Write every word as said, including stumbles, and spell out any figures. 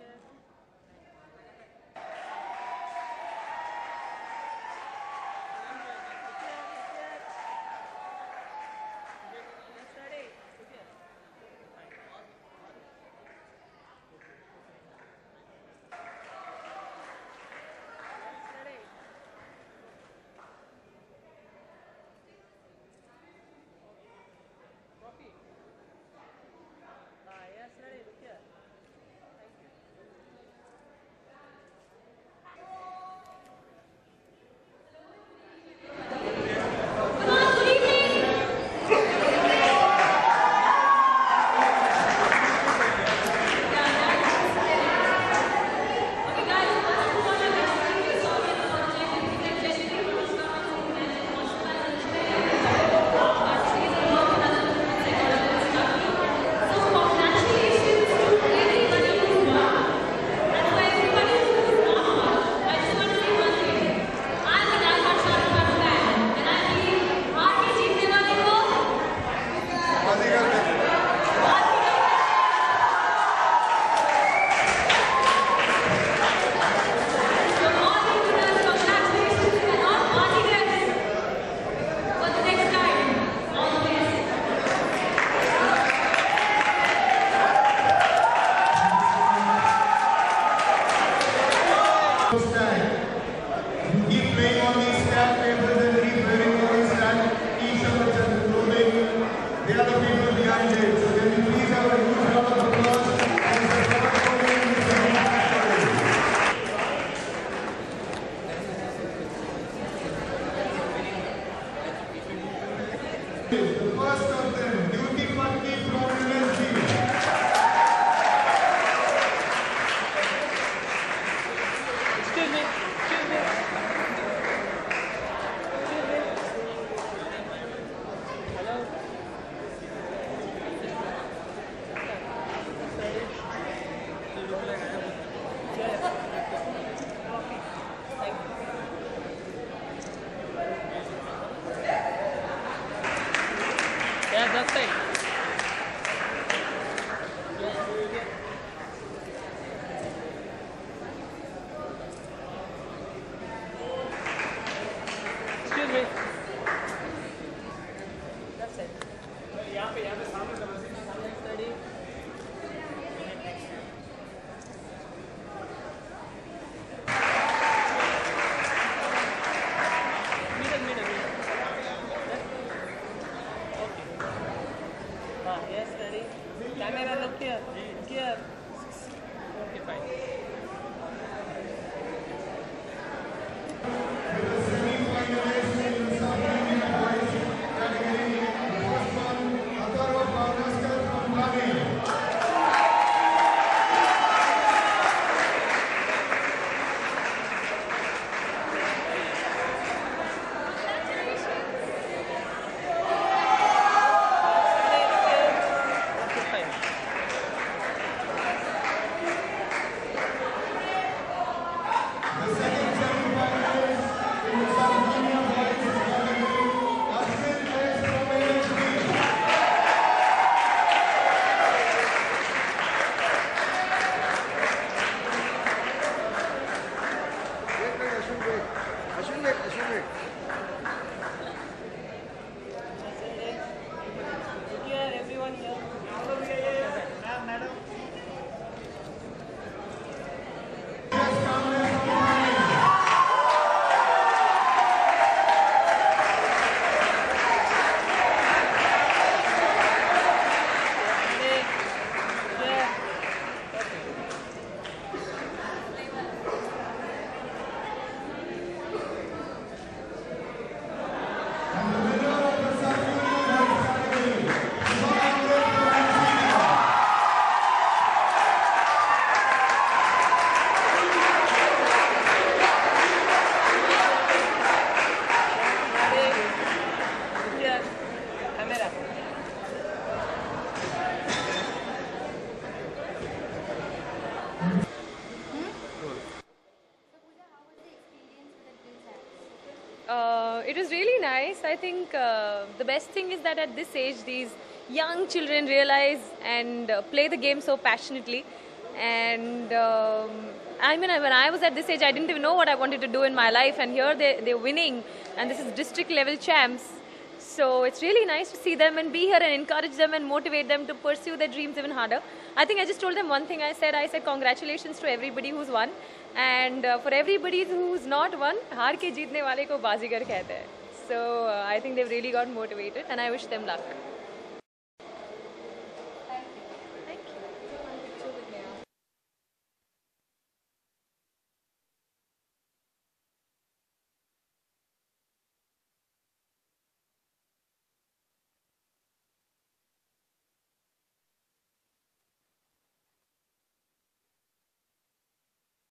Uh, it was really nice. I think uh, the best thing is that at this age, these young children realize and uh, play the game so passionately. And um, I mean, when I was at this age, I didn't even know what I wanted to do in my life, and here they, they're winning, and this is district level champs. So it's really nice to see them and be here and encourage them and motivate them to pursue their dreams even harder. I think I just told them one thing. I said, I said congratulations to everybody who's won, and uh, for everybody who's not won, हार के जीतने वाले को बाजीगर कहते हैं. So uh, I think they've really got motivated, and I wish them luck.